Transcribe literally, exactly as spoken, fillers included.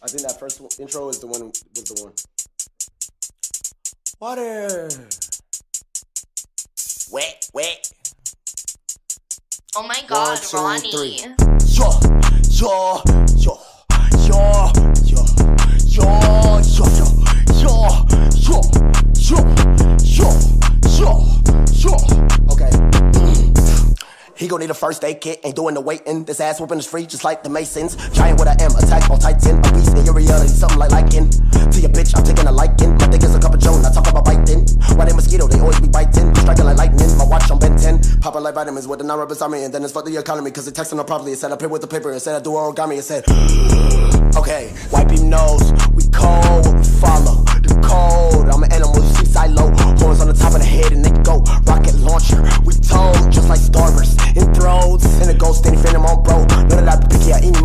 I think that first intro is the one. Was the one. Water. Wet, wet. Oh my God, One, two, Ronnie. three. Yo, yo, yo, yo, yo, yo, yo, yo, yo, yo, yo, yo, yo. Okay. He gon' need a first aid kit, ain't doing the waiting. This ass whooping is free, just like the Masons. Giant with a M, attack on Titan. A beast in your reality, something like liking. To your bitch, I'm taking a liking. My dick is a cup of Joe, not talk about biting. Why they mosquito, they always be biting. Striking like lightning, my watch on Ben ten. Popping like vitamins with the non-rubber army. And then it's fuck the economy, cause it texting her properly. It said I pay with the paper, it said I do origami. It said, okay, wipe your nose. We cold, what we follow. The code, I'm an animal, you see silo. Horns on the top of the head and they go. Rocket launcher, we told, just like Starburst. In throats, in a ghost, any phantom on bro. None of that picky, I eat